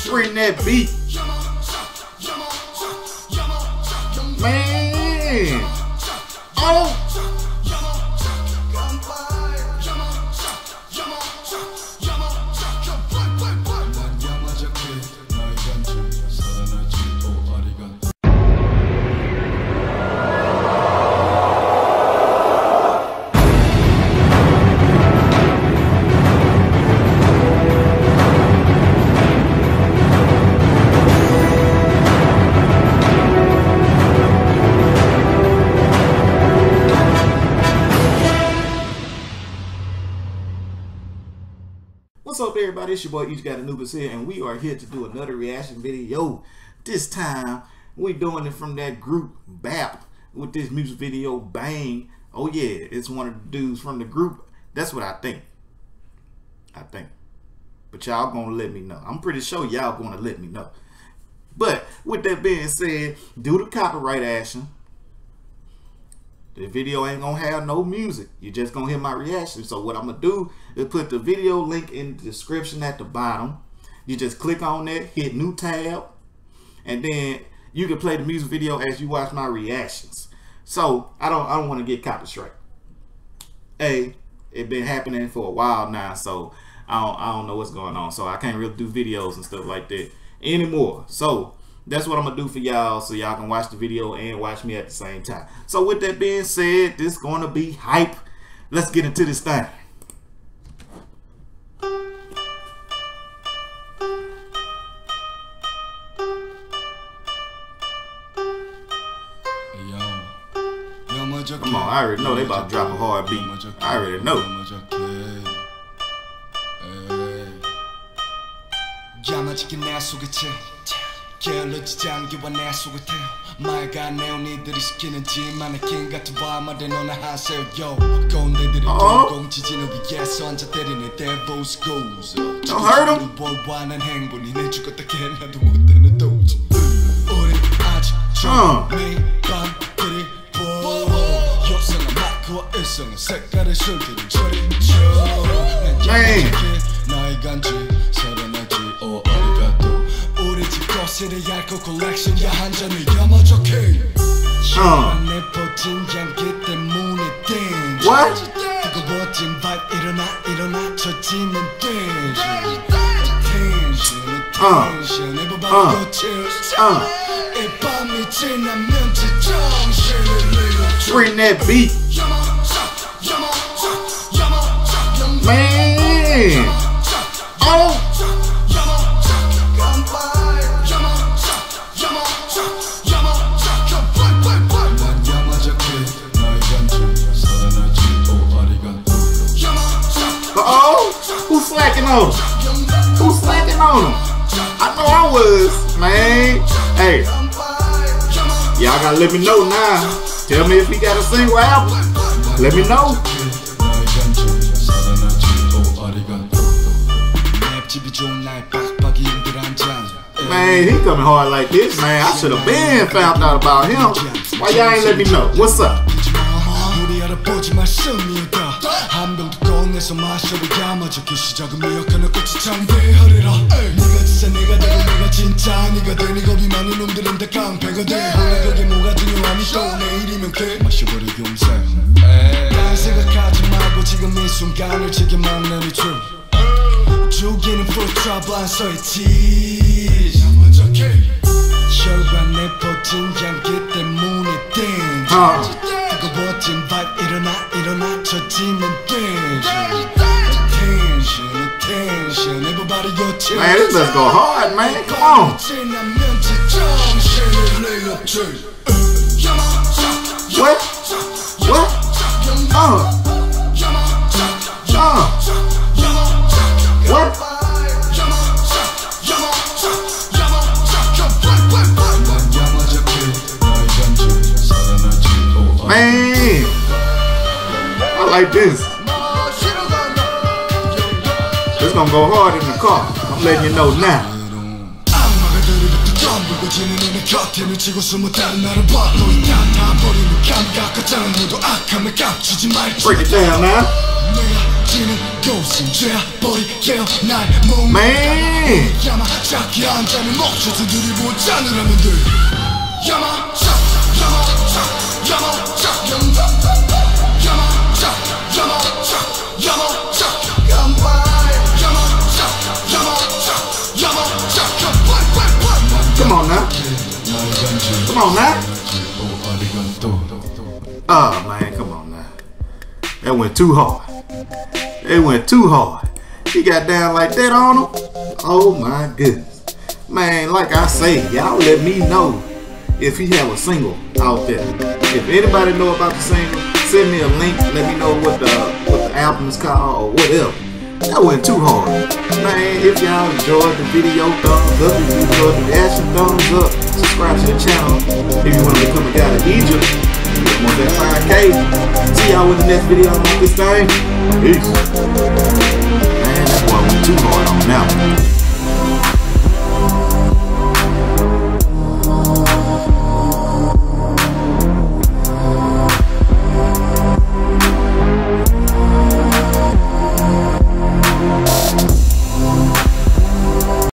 Bring that beat. Man. Oh. What's up, everybody? It's your boy Each Got Anubis here, and we are here to do another reaction video. This time, we doing it from that group BAP with this music video Bang. Oh yeah, it's one of the dudes from the group. That's what I think. But y'all gonna let me know. I'm pretty sure y'all gonna let me know. But with that being said, due to copyright action, the video ain't gonna have no music. You're just gonna hear my reaction. So what I'm gonna do is put the video link in the description at the bottom. You just click on that, hit new tab, and then you can play the music video as you watch my reactions. So I don't want to get copyright. Hey, it been happening for a while now, so I don't know what's going on. So I can't really do videos and stuff like that anymore. So that's what I'm gonna do for y'all, so y'all can watch the video and watch me at the same time. So with that being said, this gonna be hype. Let's get into this thing. Come on, I already know they about to drop a hard beat. I already know. 게을러지지 않기와 내 속을 태워 맑은 네온이들이 시키는 지만의긴 같은 밤마다 너나 하세요 yo 꼰대들이 공공 지진을 위해서 앉아 때리는 Devil's Goals 보이와는 행분이 내 죽었다 깨나도 못되는 도주 우린 아직 매일 밤 그리워 역사는 마크와 일성의 색깔의 술들을 저리쳐 난 나의 간지 살아나지 아리가또 우리 집 거실에 얇고 컬렉션야 한 잔을 야마적해 내 퍼진 향기 때문에 댄지 뜨거워진 vibe 일어나 젖지면 댄지 텐션 everybody go cheers 이 밤이 지나면 제정신을 잃어 Bring that beat Man Oh Who's slacking on him? Who's slacking on him? I know I was, man. Hey, y'all gotta let me know now. Tell me if he got a single album. Let me know. Man, he coming hard like this, man. I should have been found out about him. Why y'all ain't let me know? What's up? 한 병도 꺼내서 마셔도 야마적인 시작은 미역하는 꽃이 창대하리라 네가 진짜 내가 되고 내가 진짜 네가 돼 네 겁이 많은 놈들은 다 깡패가 돼 원래 그게 뭐가 중요하니 또 내일이면 돼 마셔버려 용서 난 생각하지 말고 지금 이 순간을 즐겨만 내니 true 죽이는 full trouble 안 서있지 야마적해 혈관 내 퍼진 향기 때문에 댄지 뜨거워진 vibe 일어나 젖지면 댄지 Tension everybody go chill Man, this let's go hard, man, come on What? What? What? Man, I like this. It's gonna go hard in the car. I'm letting you know now. Break it down now. Man! Come on now. Come on now. Oh man, come on now. That went too hard. It went too hard. He got down like that on him. Oh my goodness. Man, like I say, y'all let me know if he have a single out there. If anybody know about the single, send me a link. Let me know what the album is called or whatever. That went too hard. Man, if y'all enjoyed the video, thumbs up. If you enjoyed the reaction, thumbs up. Subscribe to the channel if you want to become a guy to Egypt. Want that 5K. See y'all in the next video on this thing. Peace. Man, that boy went too hard on that one.